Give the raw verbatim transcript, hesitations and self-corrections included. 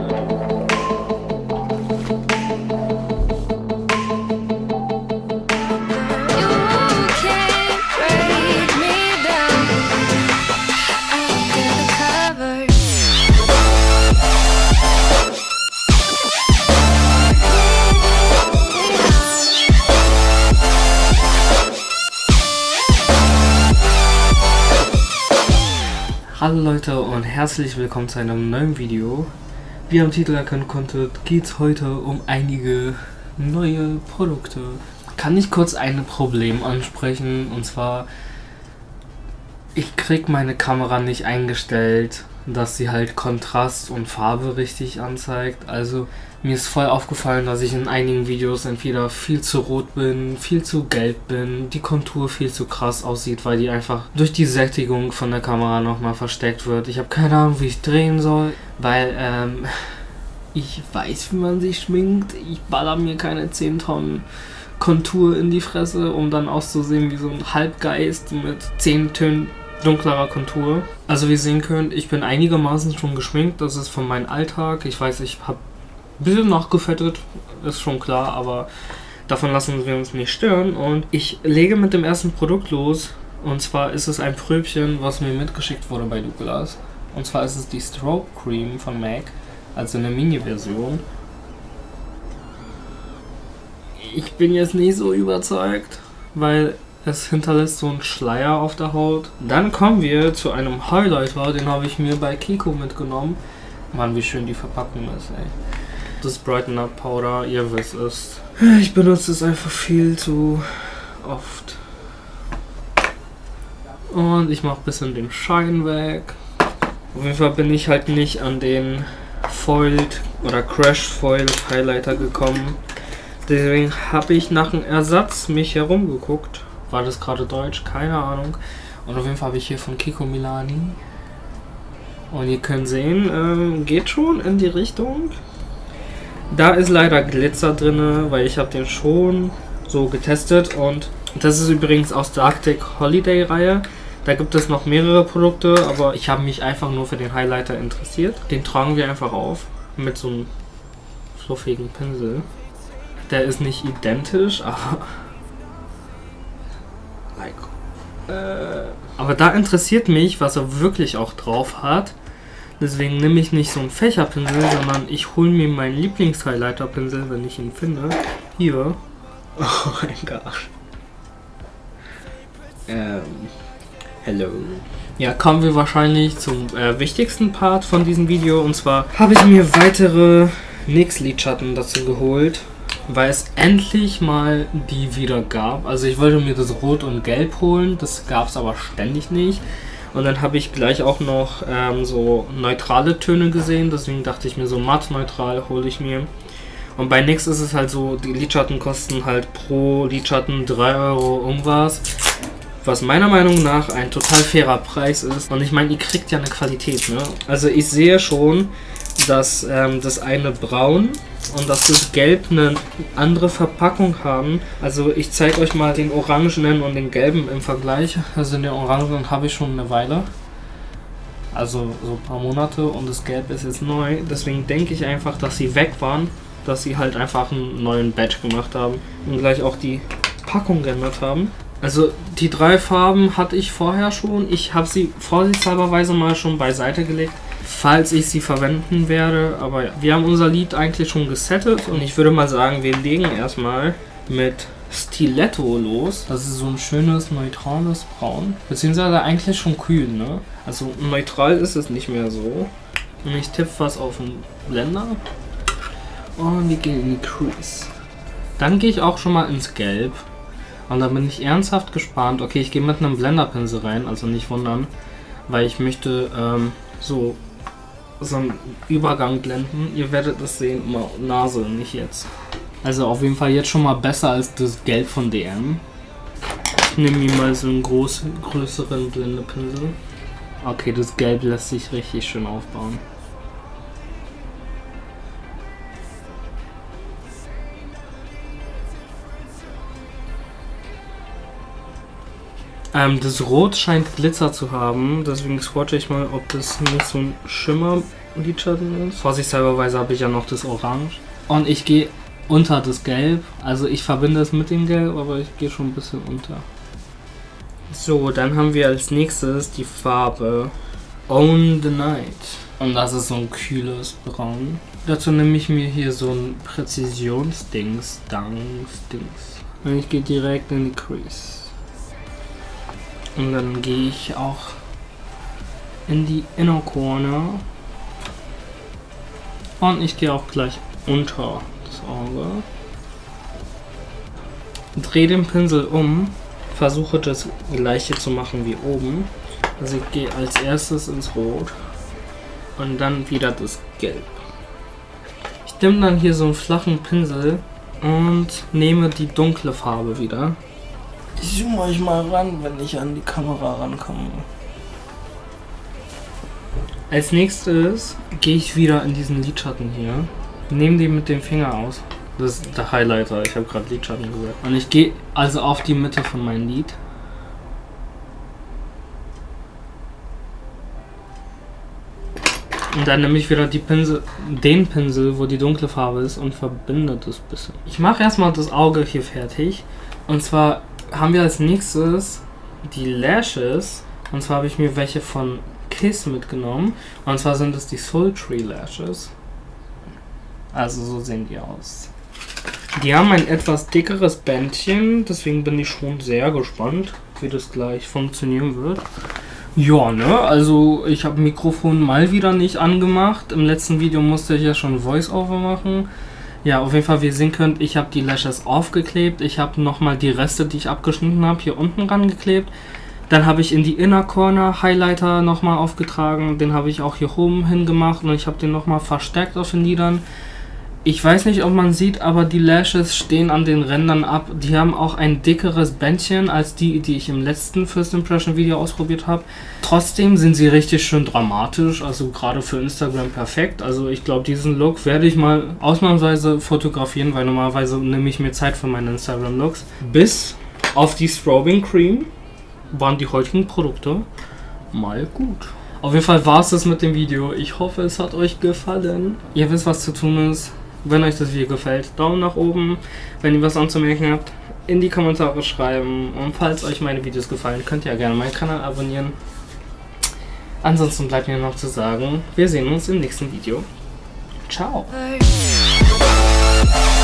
Hallo Leute und herzlich willkommen zu einem neuen Video. Wie ihr am Titel erkennen konntet, geht es heute um einige neue Produkte. Kann ich kurz ein Problem ansprechen, und zwar, ich krieg meine Kamera nicht eingestellt, dass sie halt Kontrast und Farbe richtig anzeigt. Also mir ist voll aufgefallen, dass ich in einigen Videos entweder viel zu rot bin, viel zu gelb bin, die Kontur viel zu krass aussieht, weil die einfach durch die Sättigung von der Kamera nochmal versteckt wird. Ich habe keine Ahnung, wie ich drehen soll, weil ähm, ich weiß, wie man sich schminkt. Ich baller mir keine zehn Tonnen Kontur in die Fresse, um dann auszusehen wie so ein Halbgeist mit zehn Tönen dunklerer Kontur. Also wie ihr sehen könnt, ich bin einigermaßen schon geschminkt. Das ist von meinem Alltag. Ich weiß, ich habe ein bisschen nachgefettet, ist schon klar, aber davon lassen wir uns nicht stören. Und ich lege mit dem ersten Produkt los. Und zwar ist es ein Pröbchen, was mir mitgeschickt wurde bei Douglas. Und zwar ist es die Strobe Cream von MAC, also eine Mini-Version. Ich bin jetzt nicht so überzeugt, weil es hinterlässt so einen Schleier auf der Haut. Dann kommen wir zu einem Highlighter, den habe ich mir bei Kiko mitgenommen. Mann, wie schön die Verpackung ist, ey. Das Brighten Up Powder, ihr wisst es. Ich benutze es einfach viel zu oft. Und ich mache ein bisschen den Schein weg. Auf jeden Fall bin ich halt nicht an den Foiled oder Crash Foiled Highlighter gekommen. Deswegen habe ich nach einem Ersatz mich herumgeguckt. War das gerade Deutsch? Keine Ahnung. Und auf jeden Fall habe ich hier von Kiko Milani. Und ihr könnt sehen, ähm, geht schon in die Richtung. Da ist leider Glitzer drin, weil ich habe den schon so getestet. Und das ist übrigens aus der Arctic Holiday Reihe. Da gibt es noch mehrere Produkte, aber ich habe mich einfach nur für den Highlighter interessiert. Den tragen wir einfach auf mit so einem fluffigen Pinsel. Der ist nicht identisch, aber like, äh, aber da interessiert mich, was er wirklich auch drauf hat. Deswegen nehme ich nicht so einen Fächerpinsel, sondern ich hole mir meinen Lieblings-Highlighter-Pinsel, wenn ich ihn finde. Hier. Oh mein Gott. Ähm. Hello. Ja, kommen wir wahrscheinlich zum äh, wichtigsten Part von diesem Video. Und zwar habe ich mir weitere N Y X Lidschatten dazu geholt, weil es endlich mal die wieder gab. Also ich wollte mir das Rot und Gelb holen, das gab es aber ständig nicht. Und dann habe ich gleich auch noch ähm, so neutrale Töne gesehen, deswegen dachte ich mir, so matt neutral hole ich mir. Und bei N Y X ist es halt so, die Lidschatten kosten halt pro Lidschatten drei Euro irgendwas. Was meiner Meinung nach ein total fairer Preis ist. Und ich meine, ihr kriegt ja eine Qualität, ne? Also ich sehe schon, dass ähm, das eine braun und dass das Gelb eine andere Verpackung haben. Also ich zeige euch mal den orangenen und den gelben im Vergleich. Also den orangenen habe ich schon eine Weile. Also so ein paar Monate, und das Gelb ist jetzt neu. Deswegen denke ich einfach, dass sie weg waren. Dass sie halt einfach einen neuen Batch gemacht haben und gleich auch die Packung geändert haben. Also die drei Farben hatte ich vorher schon. Ich habe sie vorsichtshalberweise mal schon beiseite gelegt, falls ich sie verwenden werde. Aber ja, wir haben unser Lied eigentlich schon gesettet, und ich würde mal sagen, wir legen erstmal mit Stiletto los. Das ist so ein schönes neutrales Braun, beziehungsweise eigentlich schon kühl, ne? Also neutral ist es nicht mehr so. Und ich tippe was auf den Blender und wir gehen in die Crease. Dann gehe ich auch schon mal ins Gelb. Und da bin ich ernsthaft gespannt. Okay, ich gehe mit einem Blenderpinsel rein, also nicht wundern, weil ich möchte ähm, so, so einen Übergang blenden. Ihr werdet es sehen, Nase, nicht jetzt. Also auf jeden Fall jetzt schon mal besser als das Gelb von D M. Ich nehme mir mal so einen großen, größeren Blendepinsel. Okay, das Gelb lässt sich richtig schön aufbauen. Ähm, das Rot scheint Glitzer zu haben, deswegen swatche ich mal, ob das nicht so ein Schimmer-Lidschatten ist. Vorsichtshalberweise habe ich ja noch das Orange. Und ich gehe unter das Gelb, also ich verbinde es mit dem Gelb, aber ich gehe schon ein bisschen unter. So, dann haben wir als nächstes die Farbe Own the Night. Und das ist so ein kühles Braun. Dazu nehme ich mir hier so ein Präzisionsdings, Danks, Dings. Und ich gehe direkt in die Crease. Und dann gehe ich auch in die Inner Corner. Und ich gehe auch gleich unter das Auge. Drehe den Pinsel um. Versuche das gleiche zu machen wie oben. Also ich gehe als erstes ins Rot. Und dann wieder das Gelb. Ich nehme dann hier so einen flachen Pinsel und nehme die dunkle Farbe wieder. Ich zoome euch mal ran, wenn ich an die Kamera rankomme. Als nächstes gehe ich wieder in diesen Lidschatten hier. Nehme den mit dem Finger aus. Das ist der Highlighter, ich habe gerade Lidschatten gesagt. Und ich gehe also auf die Mitte von meinem Lid. Und dann nehme ich wieder die Pinsel, den Pinsel, wo die dunkle Farbe ist, und verbinde das ein bisschen. Ich mache erstmal das Auge hier fertig. Und zwar haben wir als nächstes die Lashes. Und zwar habe ich mir welche von Kiss mitgenommen. Und zwar sind es die Sultry Lashes. Also so sehen die aus. Die haben ein etwas dickeres Bändchen, deswegen bin ich schon sehr gespannt, wie das gleich funktionieren wird. Ja, ne, also ich habe Mikrofon mal wieder nicht angemacht. Im letzten Video musste ich ja schon Voice-Over machen. Ja, auf jeden Fall, wie ihr sehen könnt, ich habe die Lashes aufgeklebt. Ich habe nochmal die Reste, die ich abgeschnitten habe, hier unten rangeklebt. Dann habe ich in die Inner Corner Highlighter nochmal aufgetragen. Den habe ich auch hier oben hingemacht und ich habe den nochmal verstärkt auf den Lidern. Ich weiß nicht, ob man sieht, aber die Lashes stehen an den Rändern ab. Die haben auch ein dickeres Bändchen als die, die ich im letzten First Impression Video ausprobiert habe. Trotzdem sind sie richtig schön dramatisch, also gerade für Instagram perfekt. Also ich glaube, diesen Look werde ich mal ausnahmsweise fotografieren, weil normalerweise nehme ich mir Zeit für meine Instagram Looks. Bis auf die Strobing Cream waren die heutigen Produkte mal gut. Auf jeden Fall war es das mit dem Video. Ich hoffe, es hat euch gefallen. Ihr wisst, was zu tun ist. Wenn euch das Video gefällt, Daumen nach oben. Wenn ihr was anzumerken habt, in die Kommentare schreiben. Und falls euch meine Videos gefallen, könnt ihr ja gerne meinen Kanal abonnieren. Ansonsten bleibt mir noch zu sagen, wir sehen uns im nächsten Video. Ciao.